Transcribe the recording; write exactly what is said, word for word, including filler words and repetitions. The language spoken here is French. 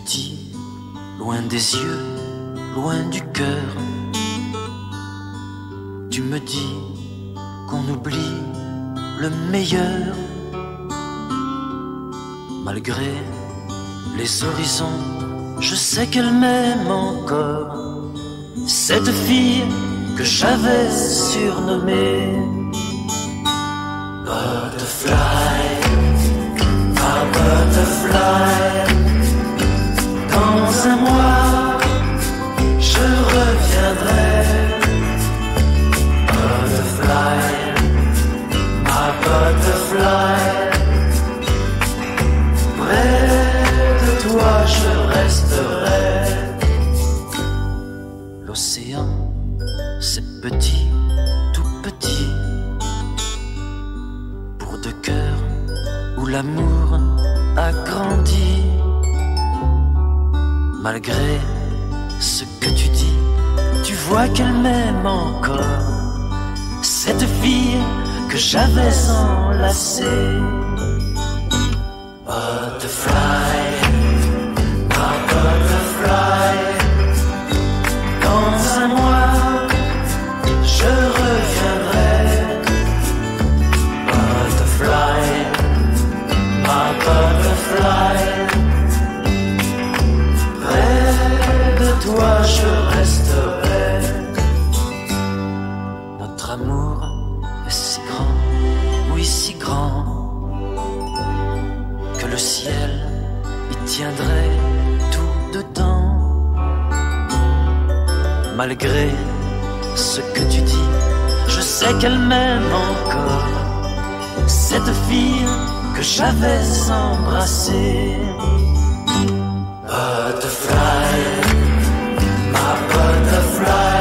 dis, loin des yeux, loin du cœur, tu me dis qu'on oublie le meilleur. Malgré les horizons, je sais qu'elle m'aime encore, cette fille que j'avais surnommée Butterfly, ma butterfly. Dans un mois, je reviendrai. Butterfly, ma butterfly. Près de toi, je resterai. L'océan, c'est petit, tout petit, pour deux cœurs où l'amour a grandi. Malgré ce que tu dis, tu vois qu'elle m'aime encore, cette fille que j'avais enlacée. Butterfly, ma butterfly. Dans un mois, je reviendrai. Butterfly, ma butterfly. Près de toi, je resterai. Notre amour est si grand, oui si grand, que le ciel y tiendrait tout dedans. Malgré ce que tu dis, je sais qu'elle m'aime encore, cette fille que j'avais embrassée. Butterfly, ma butterfly.